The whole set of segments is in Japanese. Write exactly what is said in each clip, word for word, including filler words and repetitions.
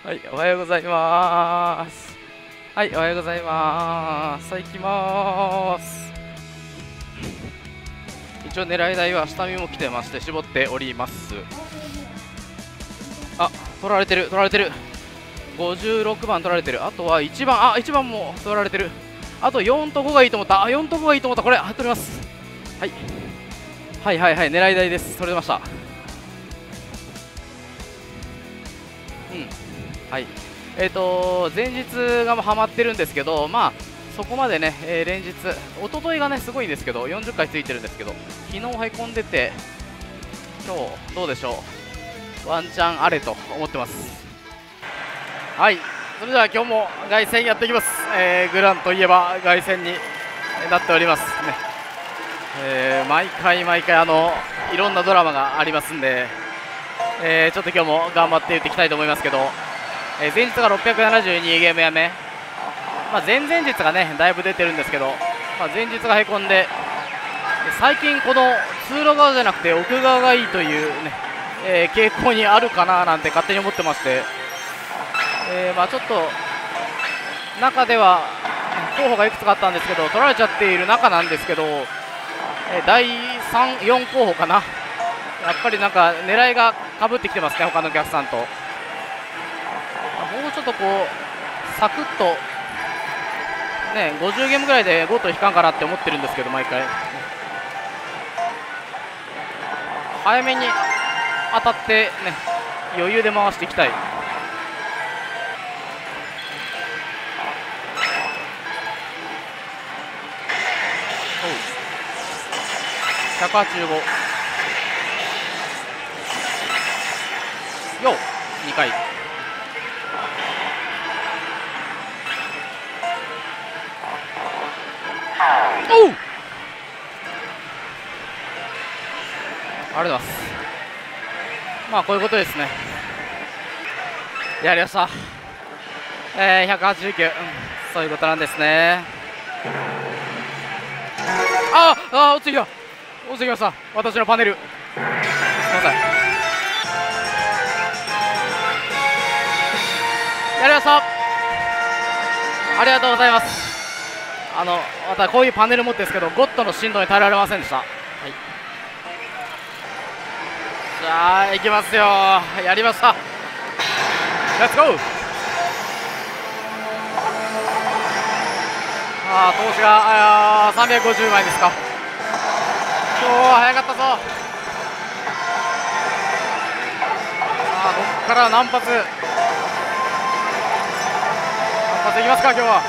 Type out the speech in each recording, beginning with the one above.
はい、おはようございます。はい、おはようございます。さあ、行きまーす。一応狙い台は下見も来てまして絞っております。あ、取られてる取られてる。ごじゅうろくばん取られてる。あとはいちばん、あ、いちばんも取られてる。あとよんとごがいいと思った。あ、よんとごがいいと思った。これ取れます。はいはいはいはい、狙い台です。取れました。うん、はい。えっ、ー、と前日がはまってるんですけど、まあそこまでね、えー、連日、一昨日がねすごいんですけど、よんじゅっかいついてるんですけど、昨日へこんでて、今日どうでしょう、ワンチャンあれと思ってます。はい、それでは今日も凱旋やっていきます。えー、グランといえば凱旋になっておりますね。えー、毎回毎回あのいろんなドラマがありますんで、えー、ちょっと今日も頑張って言っていきたいと思いますけど、えー、前日がろっぴゃくななじゅうにゲームやめ、まあ、前々日がねだいぶ出てるんですけど、まあ、前日がへこんで、最近この通路側じゃなくて奥側がいいというね、えー、傾向にあるかななんて勝手に思ってまして、えー、まあちょっと中では候補がいくつかあったんですけど取られちゃっている中なんですけど、えー、だいさん、よん候補かな、やっぱりなんか狙いがかぶってきてますね、他のお客さんと。もうちょっとこうサクッとね、ごじゅうゲームぐらいでゴート引かんかなって思ってるんですけど、毎回早めに当たってね、余裕で回していきたい。ひゃくはちじゅうごよにかい。おう、ありがとうございます。まあこういうことですね。やりました。えー、ひゃくはちじゅうきゅう、うん、そういうことなんですね。ああ、落ちてきた落ちてきました、私のパネル。すみません。やりました。ありがとうございます。あのまたこういうパネル持ってるんですけど、ゴッドの振動に耐えられませんでした。はい、じゃあいきますよ。やりました。レッツゴー。ああ、投資があさんびゃくごじゅうまいですか。今日は早かったぞ。さあここから何発何発いきますか今日は。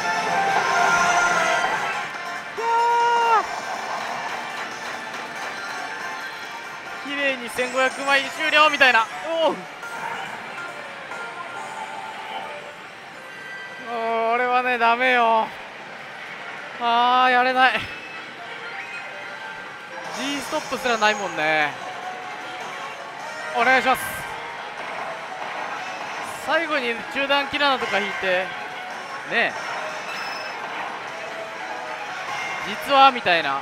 綺麗にせんごひゃくまい終了みたいな。おお、これはねダメよ。あーやれない。 G ストップすらないもんね。お願いします。最後に中段キラーとか引いてね、実はみたいな。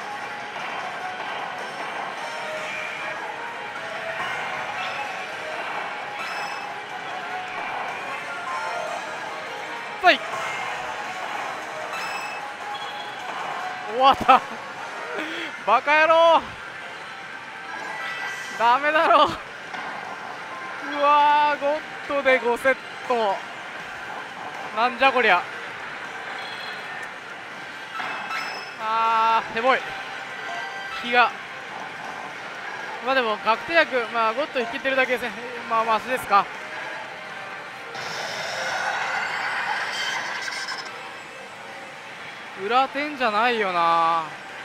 はい、終わったバカ野郎、ダメだろ。うわー、ゴッドでごセット、なんじゃこりゃ。あー、ヘボい。気が、まあでも確定薬、まあゴッド引けてるだけですね。まあマシですか。裏点じゃないよな。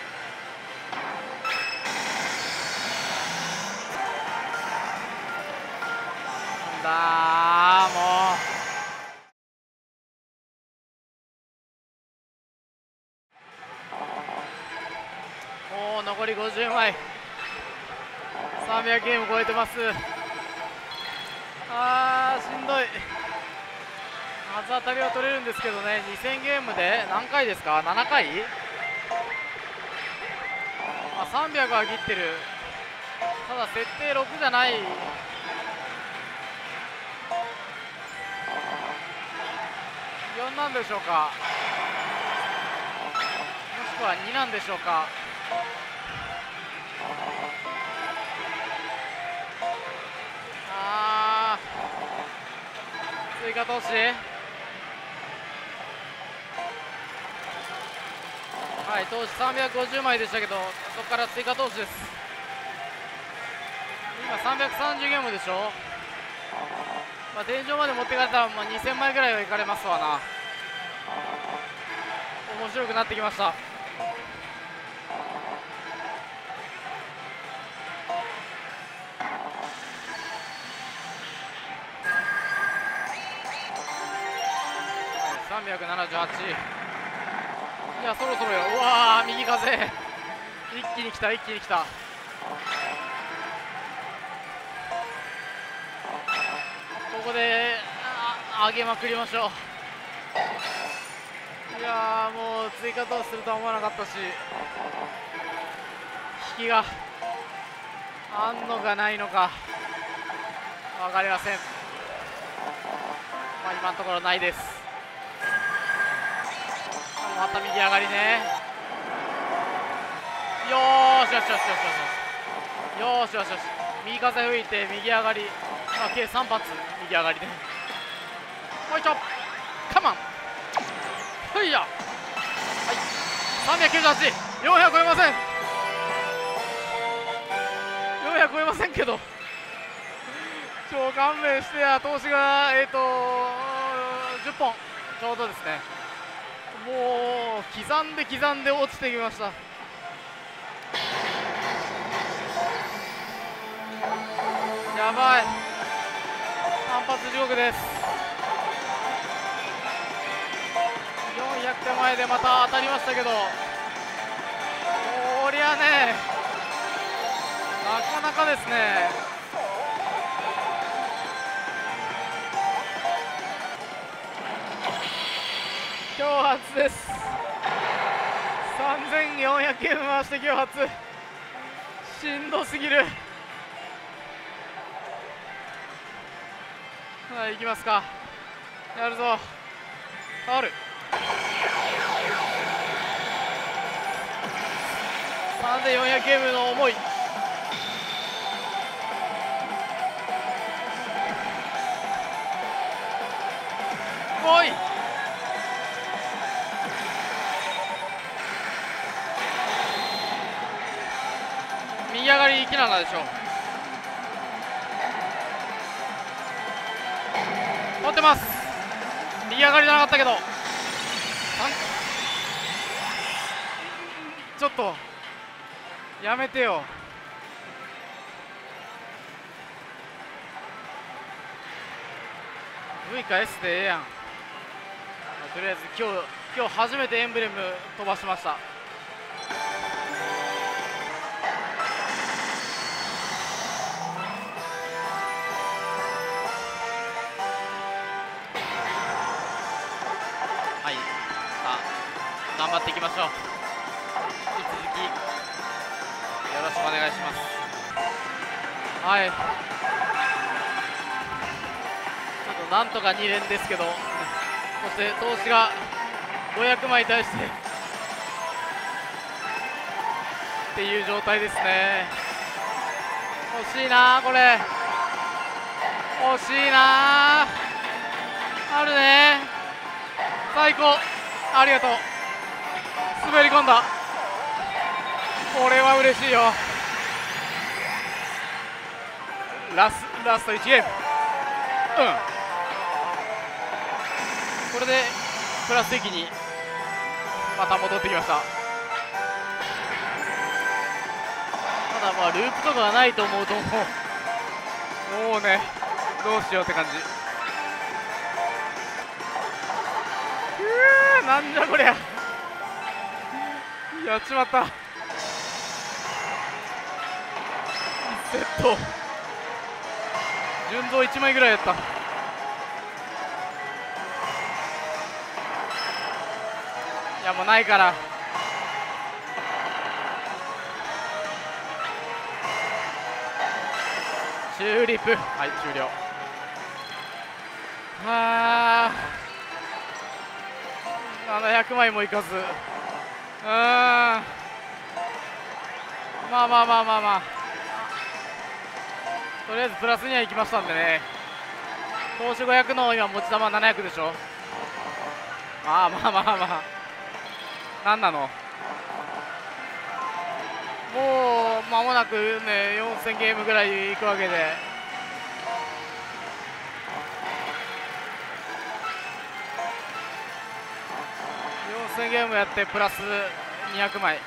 だーもうもう残りごじゅうまい、さんびゃくゲーム超えてます。あーしんどい。初当たりは取れるんですけどね、にせんゲームで何回ですか、ななかい、まあ、さんびゃくは切ってる。ただ設定ろくじゃない。 んなんでしょうか、もしくはになんでしょうか。あー、追加投資、はい、投資さんびゃくごじゅうまいでしたけど、そこから追加投資です。今さんびゃくさんじゅうゲームでしょ。まあ、天井まで持ってかれたら、まあ、にせんまいぐらいはいかれますわな。面白くなってきました。さんびゃくななじゅうはち、いや、そろそろよ。うわー、右風一気に来た、一気に来た。ここで上げまくりましょう。いやー、もう追加投資するとは思わなかったし、引きがあんのかないのか分かりません。まあ今のところないです。また右上がりね。よーしよしよしよしよしよしよしよし、右風吹いて右上がり、まあ、計さん発右上がりで、もう一丁カモン、ほいや、はい、さんびゃくきゅうじゅうはち、よんひゃく超えません、よんひゃく超えませんけど、超勘弁してや。投資がえっ、ー、とじゅっぽんちょうどですね。もう刻んで刻んで落ちてきました。やばい、反発地獄です。よんひゃくてまえでまた当たりましたけど、こりゃね、なかなかですね。今日初です。さんぜんよんひゃくゲーム回して今日初、しんどすぎる。はい、行きますか。やるぞ。ファウル。さんぜんよんひゃくゲームの思い。おい。右上がりキラナでしょ。持ってます。右上がりじゃなかったけど、ちょっとやめてよ。V か S でええやん。とりあえず今日今日初めてエンブレム飛ばしました。はい、さあ頑張っていきましょう。引き続きよろしくお願いします。はい、ちょっとなんとかに連ですけど、そして投資がごひゃくまいに対してっていう状態ですね。欲しいなこれ、欲しいなあるね。最高、ありがとう。滑り込んだ、これは嬉しいよ。ラスラストいちゲーム、うん、これでプラス的にまた戻ってきました。ただまあループとかがないと思うともうもうね、どうしようって感じ。うー、なんじゃこりゃ、やっちまった。いちセット順増いちまいぐらいやった。いやもうないから、チューリップ、はい終了。はあなひゃくまいもいかず、うーん、まあまあまあまあまあ、とりあえずプラスにはいきましたんでね。投資ごひゃくの今持ち玉ななひゃくでしょ。まあまあまあまあ、なんなの、もう間もなくねよんせんゲームぐらいいくわけで、よんせんゲームやってプラスにひゃくまい。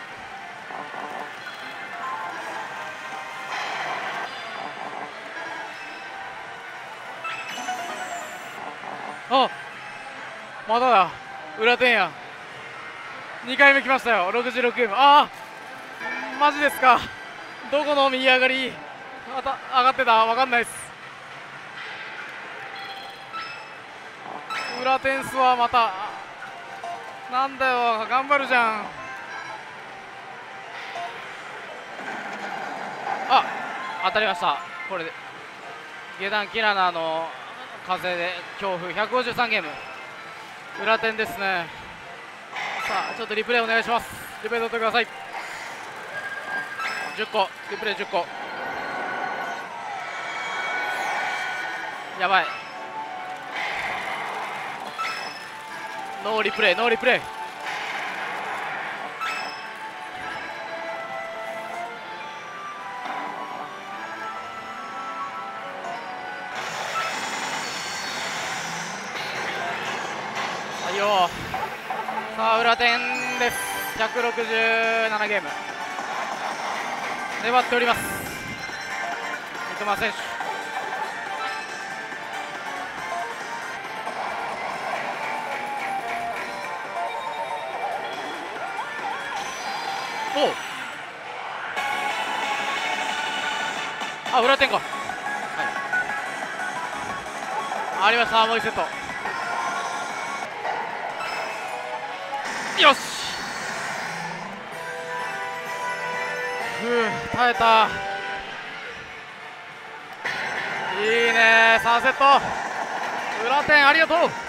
あ、まだだ、裏天やにかいめ来ましたよ。ろくじゅうろくゲーム。ああマジですか。どこの右上がりあた上がってたわかんないっす。裏天数はまたなんだよ、頑張るじゃん。あ、当たりました。これで下段キラナの風で強風ひゃくごじゅうさんゲーム裏天ですね。さあちょっとリプレイお願いします。リプレイ取ってください。じゅっこリプレイじゅっこ、やばい、ノーリプレイノーリプレイ。はいよ、さあ裏天です。ひゃくろくじゅうななゲーム粘っております、三笘選手。おう、あ、裏天か、はい、ありました、もういちセット。よし、ふう耐えた。いいね、さんセット裏天ありがとう。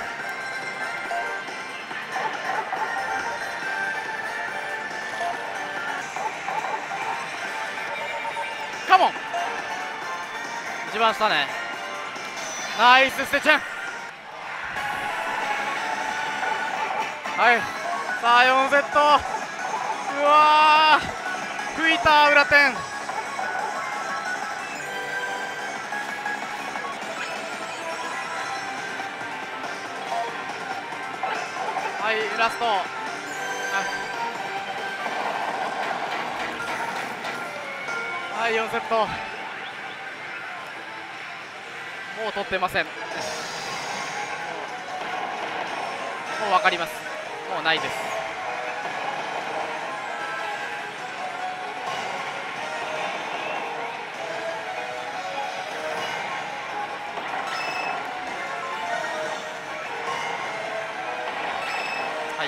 カモン、一番下ね、ナイスステチェン。はい、さあよんセット、うわー吹いた裏天。はい、ラスト、はい、よんセット、もう取ってません。もう分かります、もうないです。はい、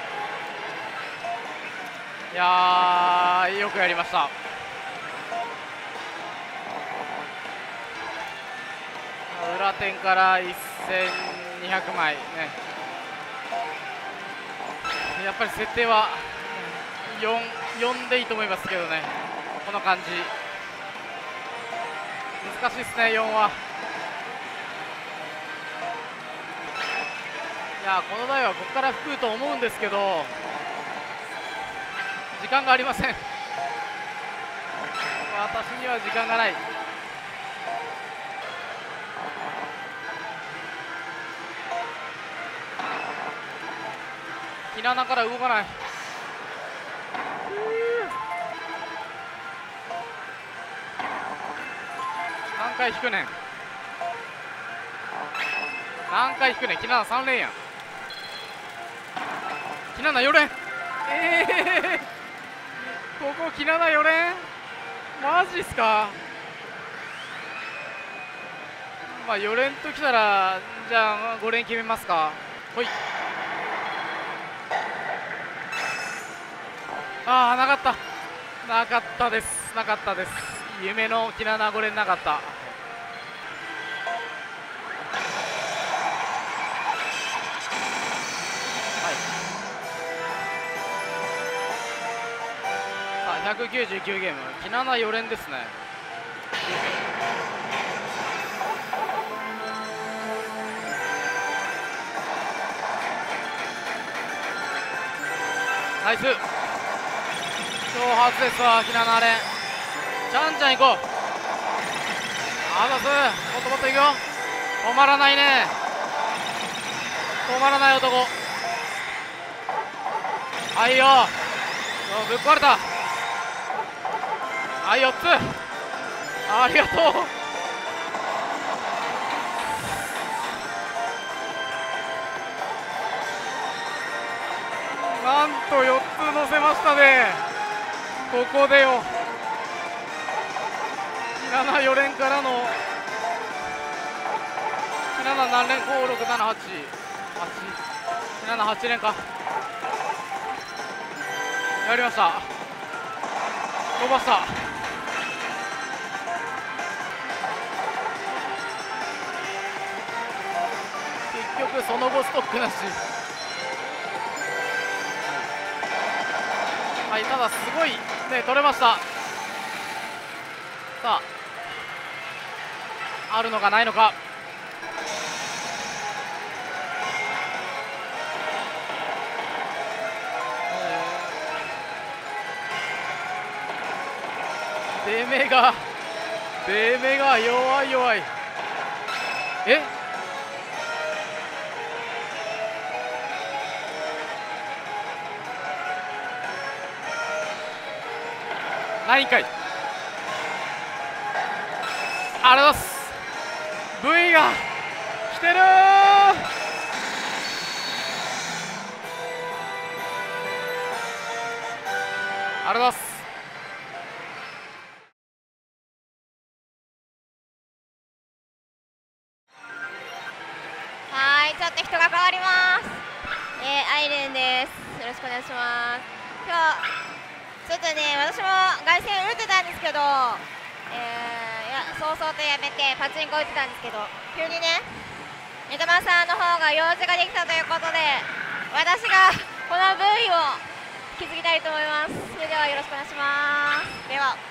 いやーよくやりました。裏天からせんにひゃくまいね。やっぱり設定はよん、よんでいいと思いますけどね、この感じ難しいですね、よんは。いやこの台はここから吹くと思うんですけど時間がありません。私には時間がない。ひななから動かない。何回引くねん、何回引くねん。ひななさん連やん。ひななよ連、ええー、ここひななよ連マジっすか。まあよ連ときたらじゃあご連決めますか。ほい、ああなかった、なかったです、なかったです。夢のひななご連なかった。はい、 ゃくきゅうじゅうきゅうゲーム、きななよ連ですね。ナイス。今日初ですわ、きなな連。ちゃんちゃん行こう。あざす。もっともっと行くよ。止まらないね。止まらない男。はいよ。ぶっ壊れた。はいよっつ。ありがとう。なんとよっつ乗せましたね。ここでよ。ななよ連からのなな何連、ごろくななはちななはち連か。やりました。伸ばした。結局その後ストックなし。はい、ただすごいね、取れました。さあ、あるのかないのか。出目が出目が弱い弱い。えないんかい。ありがとうございます。 V が来てるー。ありがとうございます。 はい、ちょっと人が変わります。えー、アイレンです。よろしくお願いします。今日ちょっとね、私も凱旋打ってたんですけど、えー、いや早々とやめてパチンコ打ってたんですけど、急にね、三笘さんの方が用事ができたということで、私がこの V を引き継ぎたいと思います。それではよろしくお願いします。では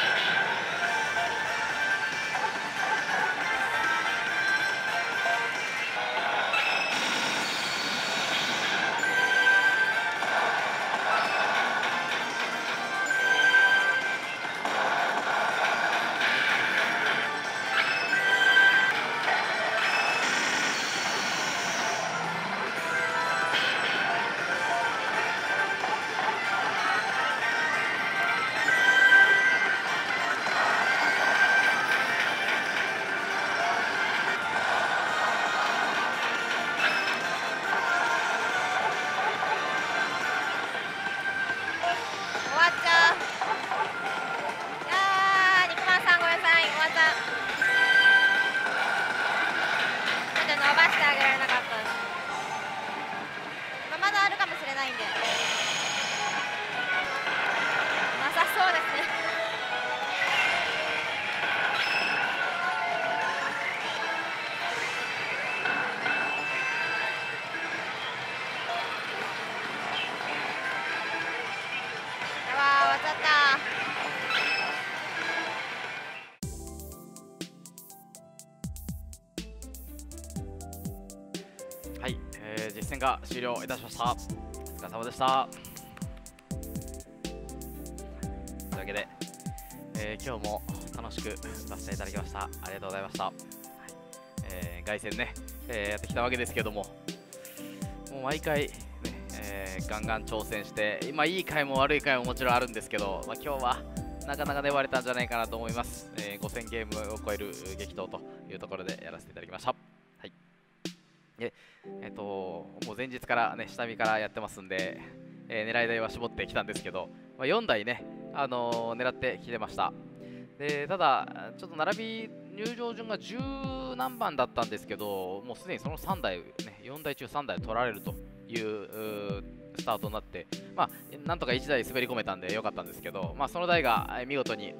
はい、えー、実戦が終了いたしました。お疲れ様でした。というわけで、えー、今日も楽しくさせていただきました。ありがとうございました。はい、えー、凱旋ね、えー、やってきたわけですけども、もう毎回、ねえー、ガンガン挑戦して、今いい回も悪い回ももちろんあるんですけど、まあ、今日はなかなか粘れたんじゃないかなと思います。えー、ごせんゲームを超える激闘というところでやらせていただきました。はい。で、えっと、もう前日からね、下見からやってますんで、えー、狙い台は絞ってきたんですけど、まあ、よんだいね、あのー、狙ってきてました。で、ただ、ちょっと並び、入場順がじゅう何番だったんですけど、もうすでにそのさんだい、ね、よんだい中さんだい取られるというスタートになって、まあ、なんとかいちだい滑り込めたんでよかったんですけど、まあ、その台が見事に、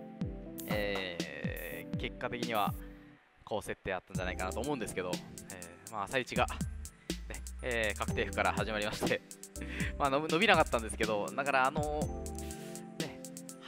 えー、結果的には高設定あったんじゃないかなと思うんですけど、えー、まあ、朝一が、ねえー、確定譜から始まりましてまあ伸びなかったんですけど、だから、あのーね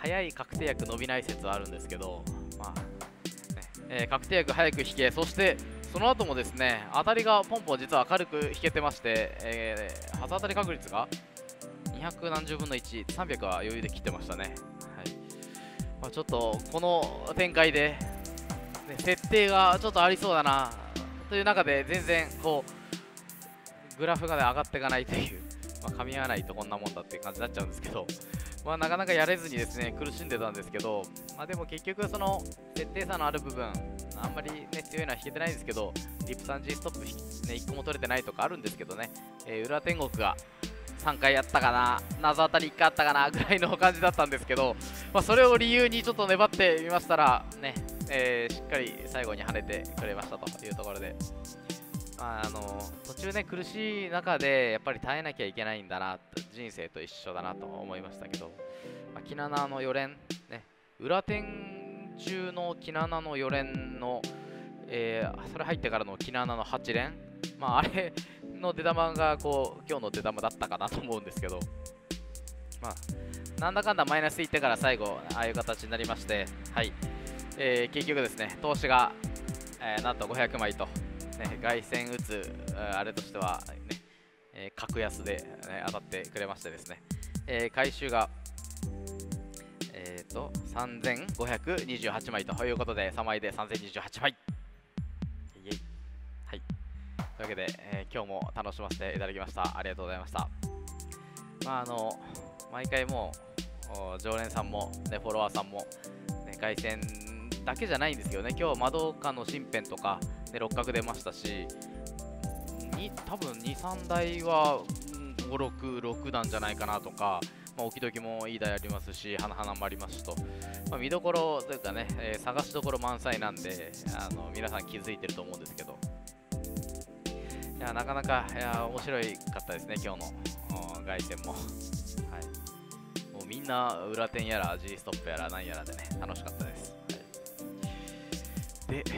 早い確定薬伸びない説はあるんですけど、まあねえー、確定薬早く引け、そしてその後もですね当たりがポンポン実は明るく引けてまして、えー、初当たり確率がにひゃくなんじゅうぶんのいち、さんびゃくは余裕で切ってましたね。はい、まあ、ちょっとこの展開で、ね、設定がちょっとありそうだなという中で全然こうグラフが、ね、上がっていかないという、まあ、噛み合わないとこんなもんだっていう感じになっちゃうんですけど、まあ、なかなかやれずにですね苦しんでたんですけど、まあ、でも結局その設定差のある部分あんまり、ね、強いのは引けてないんですけど、リップ スリージー ストップ、ね、いっこも取れてないとかあるんですけどね、えー、裏天国がさんかいやったかな、謎当たりいっかいあったかなぐらいの感じだったんですけど、まあ、それを理由にちょっと粘ってみましたらね、えー、しっかり最後に跳ねてくれましたというところで、まあ、あの途中ね苦しい中でやっぱり耐えなきゃいけないんだなと、人生と一緒だなと思いましたけど、まあ、キナナのよ連ね、裏天中のキナナのよ連の、えー、それ入ってからのキナナのはち連、まああれの出玉がこう今日の出玉だったかなと思うんですけど、まあなんだかんだマイナスいってから最後ああいう形になりまして、はい、えー、結局ですね投資が、えー、なんとごひゃくまいと、ね、凱旋打つあれとしては、ねえー、格安で、ね、当たってくれましてですね、えー、回収がえーとさんぜんごひゃくにじゅうはちまいということでさんまいでさんぜんにじゅうはちまい、イエイ、はい、というわけで、えー、今日も楽しませていただきました。ありがとうございました。まああの毎回もう常連さんも、ね、フォロワーさんも、ね、凱旋だけじゃないんですよね。今日マドカの新編とか、ね、六角出ましたし、に多分に、さんだいはご、ろく、ろく段じゃないかなとか、まあ、置き時もいい台ありますし、花々もありますしと、まあ、見どころというかね、えー、探しどころ満載なんで、あの皆さん気づいてると思うんですけど、いやなかなかいや面白いかったですね、今日の凱旋も。はい、もうみんな裏点やら G ストップやらなんやらでね、楽しかったです。はい、で、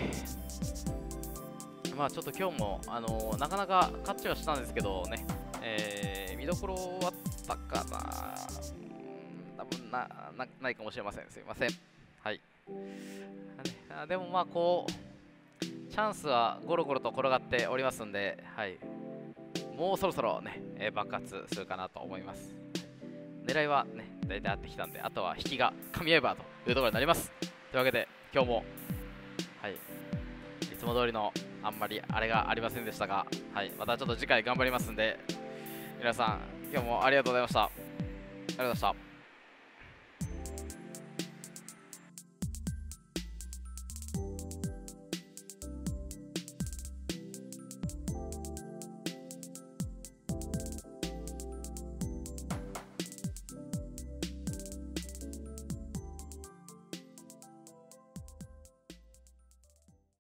まあちょっと今日も、あのー、なかなか勝ちはしたんですけどね、えー、見どころはあったかな、多分 な, な, ないかもしれません。すいません。はい。あでもまあこう、チャンスはゴロゴロと転がっておりますんで、はい、もうそろそろね、えー、爆発するかなと思います。狙いはね、大体合ってきたんで、あとは引きが噛み合えばというところになります。というわけで、今日も、はい、いつも通りのあんまりあれがありませんでしたが、はい、またちょっと次回頑張りますんで、皆さん、今日もありがとうございました。ありがとうございました。